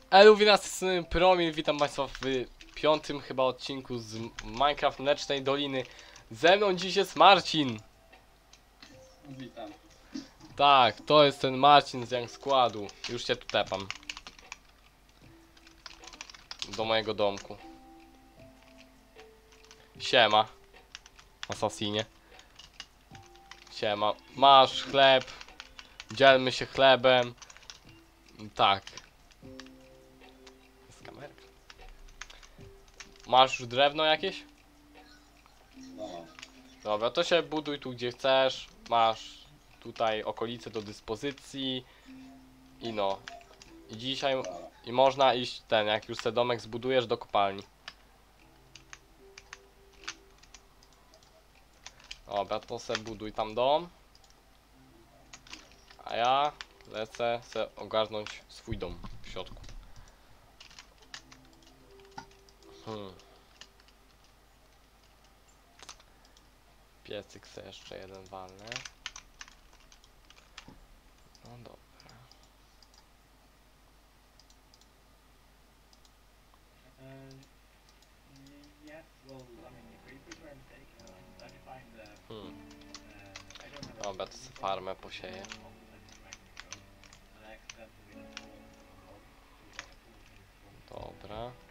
Elu, witam, Promil, witam Państwa w piątym chyba odcinku z Minecraft Mlecznej Doliny. Ze mną dziś jest Marcin. Witam. Tak, to jest ten Marcin z Young Składu. Już cię tu tepam. Do mojego domku. Siema. Asasinie. Siema. Masz chleb. Dzielmy się chlebem. Tak. Jest kamerka. Masz już drewno jakieś? No. Dobra, to się buduj tu gdzie chcesz. Masz tutaj okolice do dyspozycji. I no. I dzisiaj i można iść jak już sobie domek zbudujesz, do kopalni. Dobra, to se buduj tam dom. A ja lecę se ogarnąć swój dom w środku. Piecyk se jeszcze jeden walnę. No dobra. Dobra, to sobie farmę posieję. Dobra.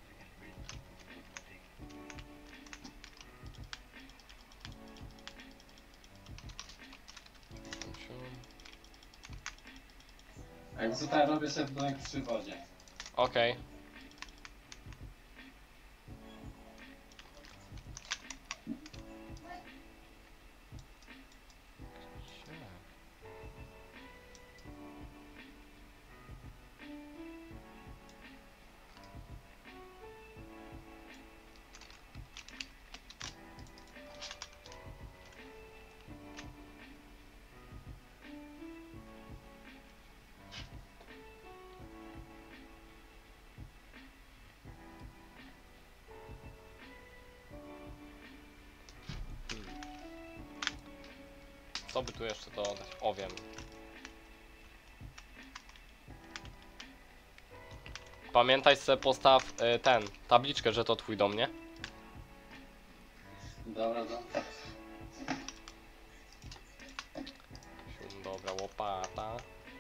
Jak tutaj robię sobie domek przy wodzie. Okej. Co by tu jeszcze dodać? O, wiem. Pamiętaj sobie, postaw tabliczkę, że to twój dom, nie? Dobra, dobra. Dobra, łopata.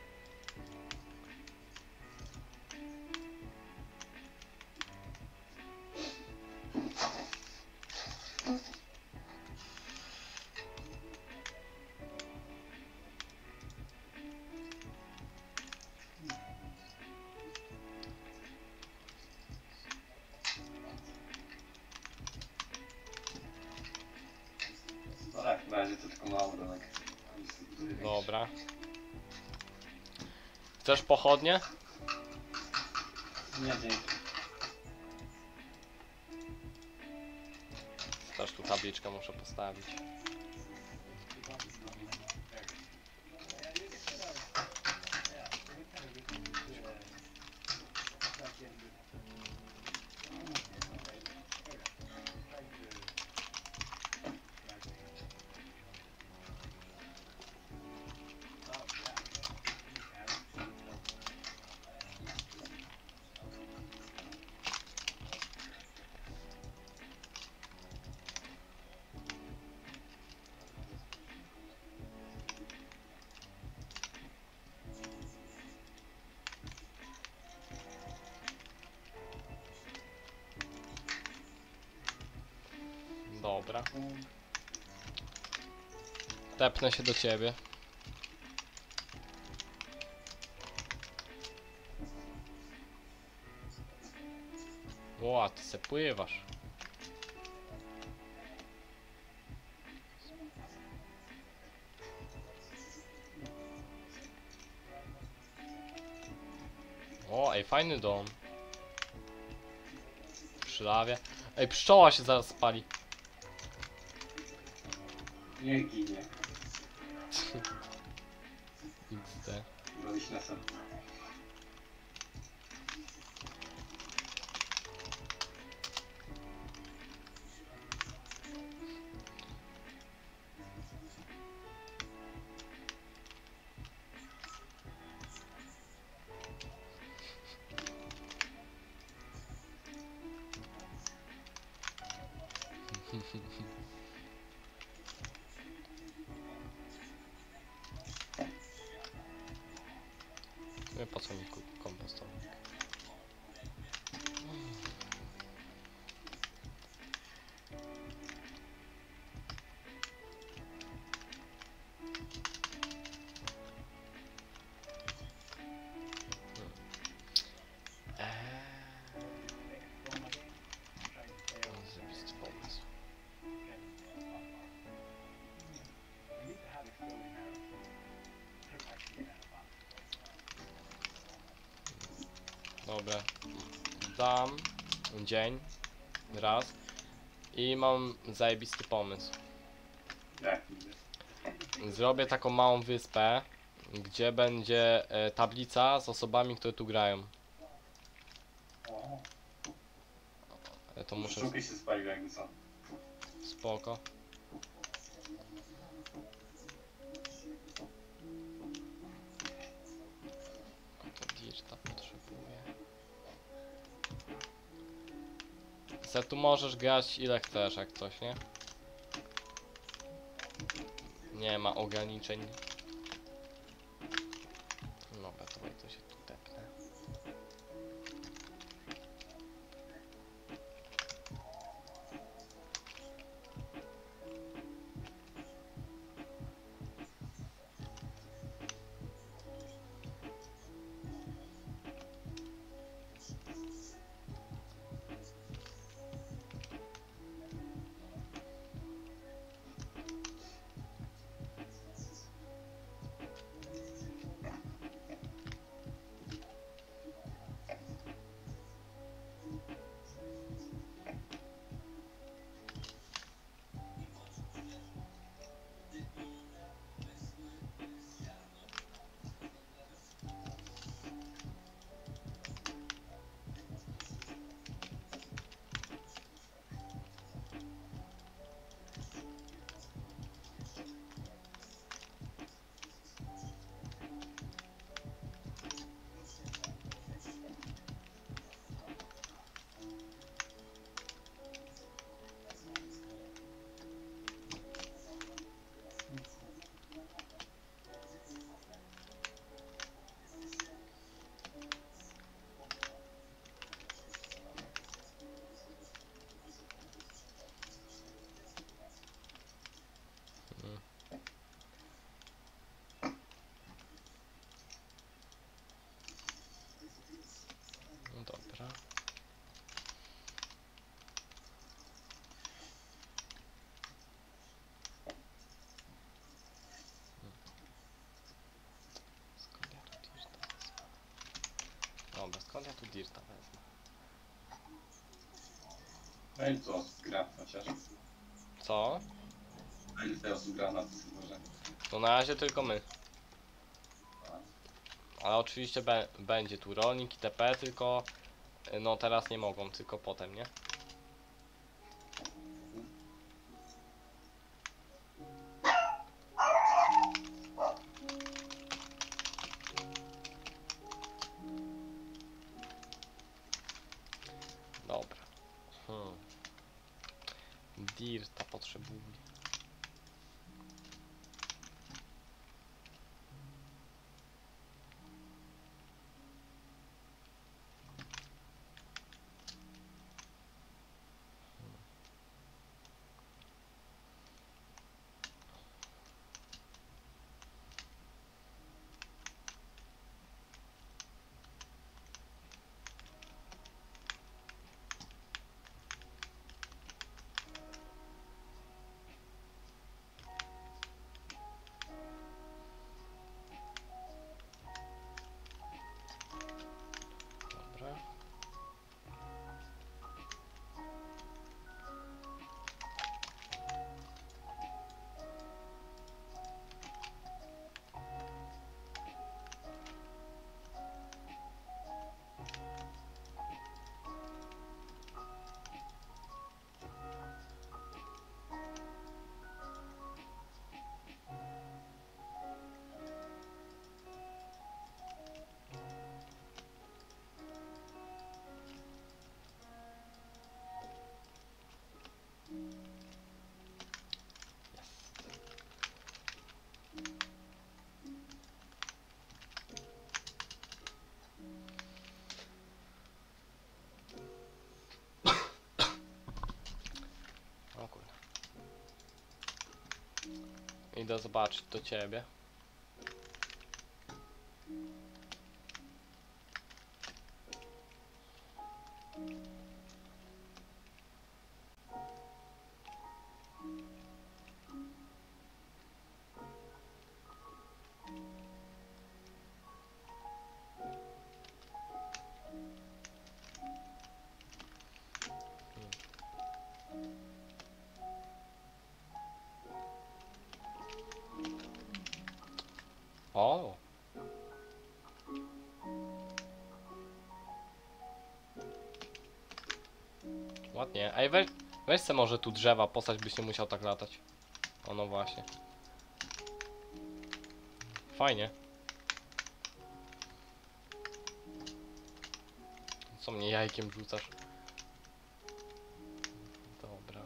No tak, na razie to tylko mały domek. Dobra. Chcesz pochodnie? Nie, dzięki. Też tu tabliczkę muszę postawić. Dobra. Tepnę się do ciebie. Ła, ty se pływasz. O, ej, fajny dom. Przy lawie. Ej, pszczoła się zaraz spali. Nie ginie. XD. Robić na sam. sumie po co mi kompostownik? Zajebisty pomysł. Dobra, dam dzień, raz i mam zajebisty pomysł. Jaki? Zrobię taką małą wyspę, gdzie będzie tablica z osobami, które tu grają. O, To muszę... sztuki się spaliły jakby co. Spoko. To dirta potrzebuję. Se tu możesz grać ile chcesz, jak coś, nie? Nie ma ograniczeń. Dobra, to się tu tepnę. No dobra. Skąd ja tu dirta wezmę? Dobra, skąd ja tu dirta wezmę? No i co, gra chociaż. Co? A ile teraz gra na tym serwerze? To na razie tylko my. Ale oczywiście będzie tu rolnik i TP, tylko no teraz nie mogą, tylko potem, nie? Dobra. Dirta potrzebuję. Idę zobaczyć do ciebie. O! Ładnie. Ej, weź se może tu drzewa postać, byś nie musiał tak latać. O, no właśnie. Fajnie. Co mnie jajkiem rzucasz? Dobra.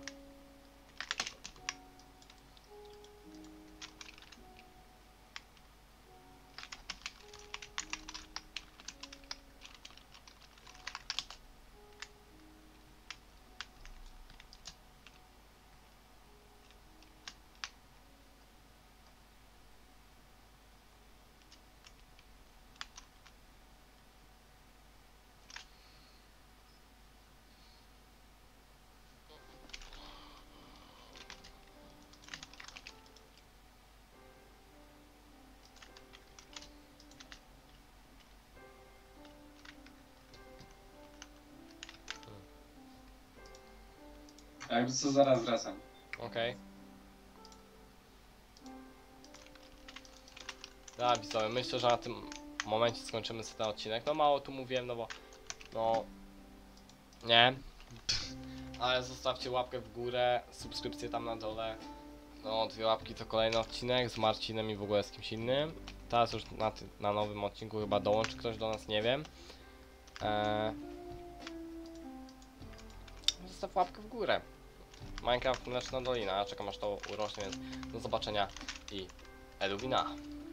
Jakby co, zaraz wracam. Okej. Da, widzowie, myślę, że na tym momencie skończymy sobie ten odcinek. No mało tu mówiłem, no bo... No... Nie. Ale zostawcie łapkę w górę, subskrypcję tam na dole. No, 2 łapki to kolejny odcinek z Marcinem i w ogóle z kimś innym. Teraz już na nowym odcinku chyba dołączy ktoś do nas, nie wiem. Zostaw łapkę w górę. Minecraft Mleczna Dolina, ja czekam aż to urośnie, więc do zobaczenia i Eluwina.